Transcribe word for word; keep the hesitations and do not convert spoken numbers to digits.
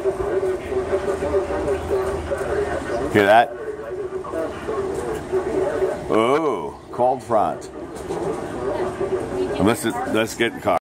Hear that? Oh, cold front. Let's let's get in car.